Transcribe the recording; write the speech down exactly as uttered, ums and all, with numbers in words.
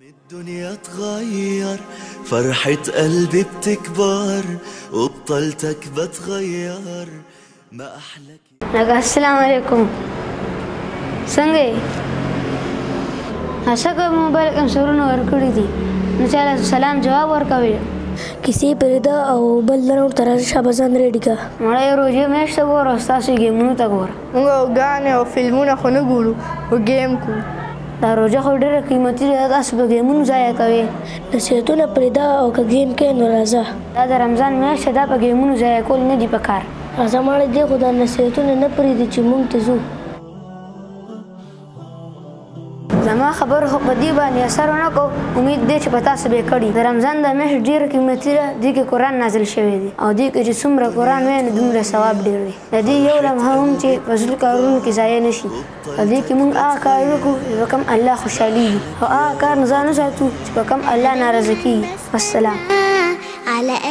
الدنيا تغير فرحة قلبي بتكبر وبطلتك بتغير ما أحلك. السلام عليكم. څنګه هڅه موبایل کوم سرونه ورکړی دي نو چاله سلام جواب ورکوي کسی پردا او بل نور تر شابزان ریډی کا مړی روزي مېشته ګور او تاسو ګیمونو ته ګور موږ غانې او فلمونه خو نه ګورو او گیم کو دا روزه خو ډېره قیمتي ده تاسو به ګیمونو ضایع کوئ نصیحتونه پرېږده او که ګیم کوې نو راځه دا د رمضان میاشت ده په ګیمونو ضایع کول نه دي پکار راځه ماړه دې خو دا نصیحتونه نه پرېږدي چې موږ ته ځو زما خبرو خو په دې باندې اثر ونه کو امید دی چې په تاسو به یې کړي د رمضان دا میاشت ډېره قیمتي ده دې کې قرآن نازل شوی دی او دې کې چې څومره قرآن وایي نو دومره ثواب ډېر دی د دې یو لمحه هم چې فضل کارونو کې ضایع نه شي په دې کې موږ هغه کار وکړو چې په کوم الله خوشحالېږي او هغه کار نه ځان وساتو چې په کوم الله ناراضه کېږي والسلام.